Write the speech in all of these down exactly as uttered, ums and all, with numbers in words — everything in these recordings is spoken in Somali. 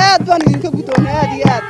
aad baan idinka guddoonaa aad iyo aad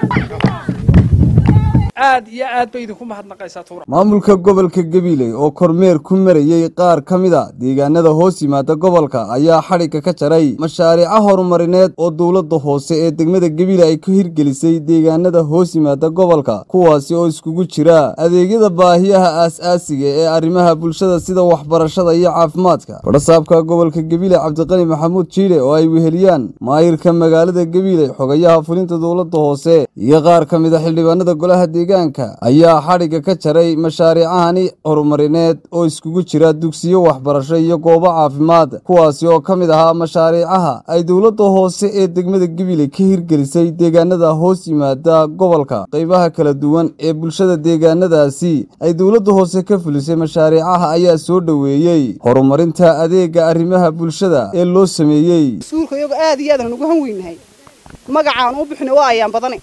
aad iyo aad bay idinku mahadnaqaysaa tuura maamulka gobolka Gabiley oo kormeer ku marayay qaar kamida deegaanada hoos yimaada gobolka ayaa xariga ka jaray mashaariic horumarineed oo dawladda hoose ee degmada Gabiley ay ku hirgelisay deegaanada hoos yimaada gobolka kuwaasi oo iskugu jira adeegyada baahiyaha aasaasiga ee arrimaha bulshada sida waxbarashada iyo caafimaadka warasaabka gobolka Gabiley Cabdiqani Maxamuud Jiile oo ay weheliyaan maayirka magaalada Gabiley xogayaha fulinta dawladda hoose iyo qaar kamida xildhibaanada golaha ayaa xariga ka jaray mashaariicahani horumarineed oo iskugu jira dugsiyo waxbarasho iyo goobo caafimaad kuwaasi oo kamid ahaa mashaariicaha ay dawladda hoose ee degmada Gabiley ka hirgelisay deegaanada hoos yimaada gobolka qaybaha kala duwan ee bulshada deegaanadaasi ay dawladda hoose ka fulisay mashaariicaha ayaa soo dhaweeyay horumarinta adeega arrimaha bulshada ee loo sameeyay suulka iyaga aad iyo aad aan ugu hanweynahay magacaan u bixino waa ayaan badanay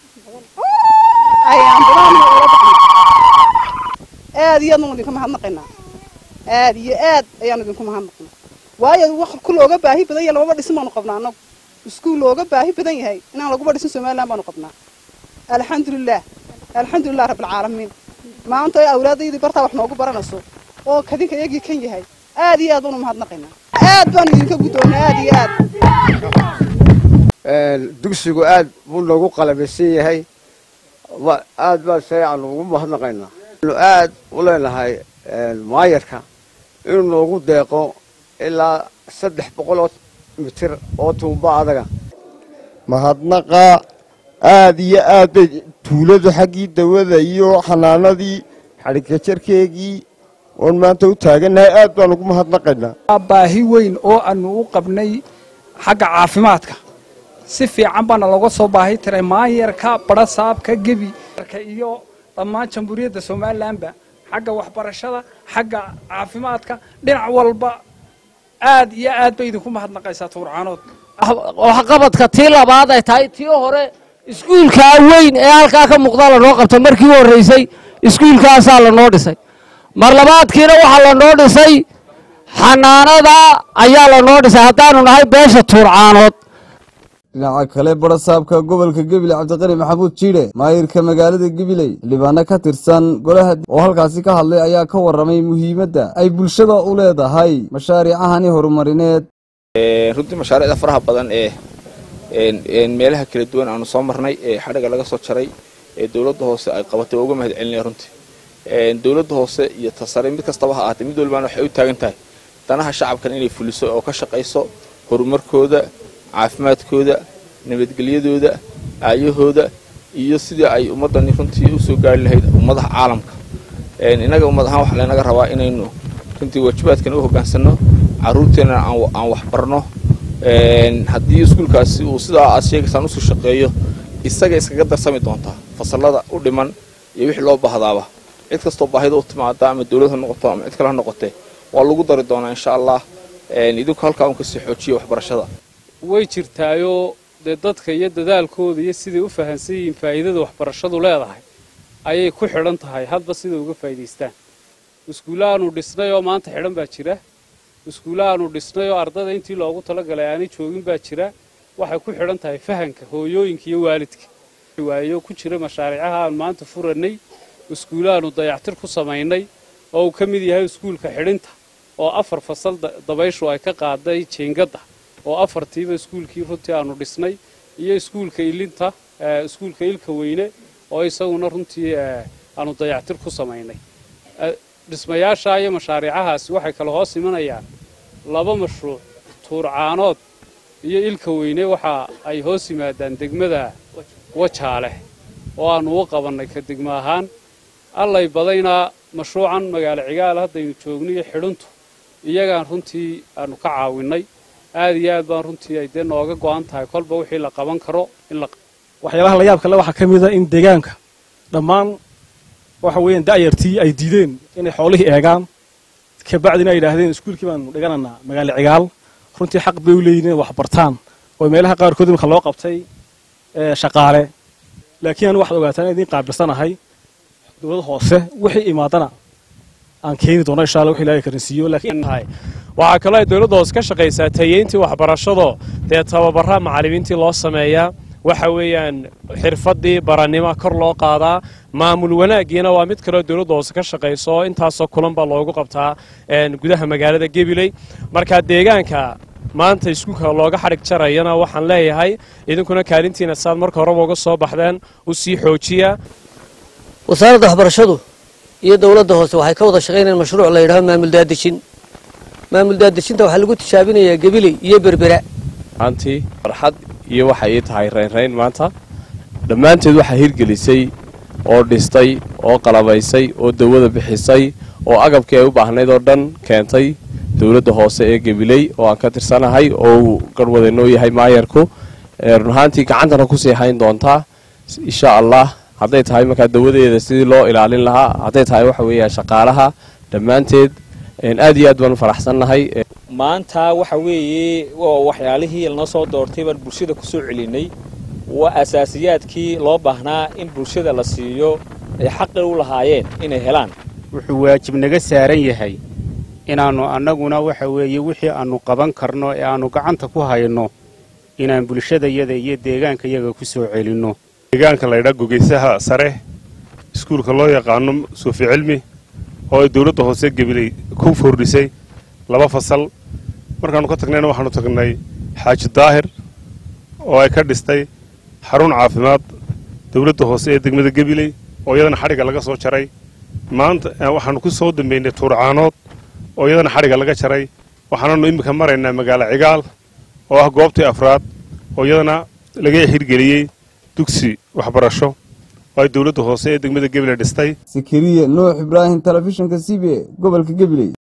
ayaan badan aad iyo aad ma idinku mahadnaqaynaa aad iyo aad ayaan idinku mahadnaqnaa waayo wax ku looga baahi badan yahay laba dhismo aan qabnaa anagu iskuul looga baahi badan yahay inaan lagu badhisin Soomaaliland baan qabnaa alxamdulillah alxamdulillah rabbil caalamiin maanta ay awlaadaydi barta wax noogu baranayso oo kadinka iyagii kan yahay aad iyo aad baan u mahadnaqaynaa aad baan idinka guddoonaa aad iyo aad ee dugsigu aad buu loogu qalabeysan yahay aad baa sayaan ugu mahadnaqaynaa aad u leenahay maayarka inuu noogu deeqo ilaa saddex boqol mitir oo tuuba adaga mahadnaqa aad iyo aad bay tuuladu xaggii dawada iyo xanaanadii xariga jarkeegii oo maanta u taaganahay aad baan ugu mahadnaqaynaa baahi weyn oo aanu u qabnay xagga caafimaadka si fiican bana laga soo baahi tiray maayarka barasaabka Gabi iyo dhammaan jamhuuriyadda Soomaaliland xagga waxbarashada xagga caafimaadka dhinac walba aad iyo aad bay idinku mahadnaqaysaa tuurcaanood waxa qabadka tii labaad ay tahay tii hore iskuulka weyn ee halka ka muuqda la noo qabto markii uu horeysay iskuulkaas la noo dhisay mar labaadkiina waxa la noo dhisay xanaanada ayaa la noo dhisay hadaanu nahay beesha tuurcaanood dhinaca kale barasaabka gobolka Gabiley Cabdiqani Maxamuud Jiile maayirka magaalada Gabiley libaana ka tirsan golaha oo halkaasi ka hadlay ayaa ka waramay muhiimadda ay bulshada u leedahay mashaariicahani horumarineed ee runtii mashaariicda faraha badan ee een meelaha kala duwan aanu soo marnay ee xariga laga soo jaray ee dawladda hoose ay qabatay uga mahad celinay runtii een dawladda hoose iyo tasarruf mid kasta waxa ahaatay mid walba waxay u taagan tahay danaha shacabka inay fuliso oo ka shaqeyso horumarkooda caafimaadkooda nabadgelyadooda ayahooda iyo sidii ay ummadan runtii u soo gaari lahayd ummadaha caalamka een inaga ummad ahaan waxa leenaga rabaa inaynu runtii waajibaadkan u hogaansano caruurteena aan wax barno een haddii iskuulkaasi uu sidaa aad sheegaysan u soo shaqeeyo isaga iskaga darsami doonta fasalada u dhiman iyo wixii loo baahdaaba cid kastoo baahida u timaada ama dawladda noqoto ama cid kale noqotay waa lagu dari doonaa insha Allah een idinku halka uu ka sii xoojiyo waxbarashada way jirtaayo dadka iyo dadaalkooda iyo sidii u fahansiin faa'iidada waxbarashadu leedahay ayay ku xidhan tahay hadba sida uga faa'iideystaan iskuulaanu dhisnay oo maanta xidhan baa jira iskuulaanu dhisnay oo ardada intii loogu talagalay aanay joogin baa jira waxay ku xidhan tahay fahanka hooyooyinka iyo waalidka waayo ku jira mashaariicaha aan maanta furanay iskuulaanu dayactir ku sameynay oo ka mid yahay iskuulka xidhinta oo afar fasal dabayshu ay ka qaaday jeengada oo afartiiba iskuulkii runtii aanu dhisnay iyo iskuulka ilinta iskuulka ilka weyne oo isaguna runtii aanu dayactir ku sameynay dhismayaasha iyo mashaariicahaasi waxay kala hoos imanayaan laba mashruuc tuurcaanood iyo ilka weyne waxa ay hoos yimaadaan degmada Wajaale oo aanu u qabanay ka degmo ahaan allay badayna mashruucan magaalo cigaal hadaynu joogniyo xidhintu iyagaan runtii aanu ka caawinay aad iyo aad baan runtii ay deen nooga go'an tahay kolba wixii la qaban karo in la waxyaalaha la yaab kale waxa kamid ah in deegaanka dhammaan waxa weeyaan daayartii ay diideen inay xoolihii eegaan ka bacdina ay yiraahdeen iskuulkii baan dhigananaa magaalo cigaal runtii xaq bay u leeyihiin wax bartaan oo meelaha qaar kood marka loo qabtay ee shaqaale laakiin aan wax ogaataan idin qaabilsanahay dawladda hoose wixii imaadana aan keeni doono insha Allah wixii ilaahay karinsiyo laakiin waxa kale ay dawladda hoose ka shaqeysaa tayeyntii waxbarashada ee tababara macallimiintii loo sameeyaa waxa weeyaan xirfadii baranimo kor loo qaadaa maamul wanaagiina waa mid kale dawladda hoose ka shaqeyso intaasoo kulan baa loogu qabtaa gudaha magaalada Gabiley marka deegaanka maanta iskuulka looga xarig jarayana waxaan leeyahay idinkuna kaalintiina saad marka hore uga soo baxdeen u sii xoojiya wasaaradda waxbarashadu iyo dawladda hoose waxay ka wada shaqeynayaan mashruuc la yiraahdo maamul daadejin maamul daadejinta waxa lagu tijaabinayaa Gabiley iyo Berbera anti farxad iyo waxa ay tahay reyn reyn maanta dhamaanteed waxa hirgelisay oo dhistay oo qalabaysay oo dawada bixisay oo agabkii ay u baahnayd oo dhan keentay dawladda hoose ee Gabiley oo aan ka tirsanahay oo garwadeenoo yahay maayarku runaantii gacantana ku sii hayn doonta insha Allah haday tahay marka dawadeeda sidii loo ilaalin lahaa haday tahay waxa weeyaa shaqaalaha dhamaanteed in aad iyo aad baan faraxsanahay maanta waxa weeye oo waxyaalihii la soo doortay baan bulshada ku soo celinay waa asaasiyaadkii loo baahnaa in bulshada la siiyo ay xaq u lahaayeen inay helaan wuxuu waajib naga saaran yahay inaanu annaguna waxa weeye wixii aanu qaban karno ee aanu gacanta ku hayno inaan bulshada iyada iyo deegaanka iyaga ku soo celinno deegaanka la yiraahdo Gogeysaha sare iskuulka loo yaqaan Suufi Cilmi oo ay dawladda hoose Gabiley ku furdisay laba fasal markaanu ka tagnayna waxaanu tagnay Xaaji Daahir oo ay ka dhistay xarun caafimaad dawladda hoose ee degmada Gabiley oo iyadana xariga laga soo jaray maanta waxaanu ku soo dambeynay Turcaanood oo iyadana xariga laga jaray waxaanu imika maraynaa magaalo Cigaal oo ah goobtii afraad oo iyadana laga hirgeliyay dugsi waxbarasho oo ay dawladda hoose ee degmada Gabiley dhistay Sikiriye Nuux Ibrahim telefishinka C B A gobolka Gabiley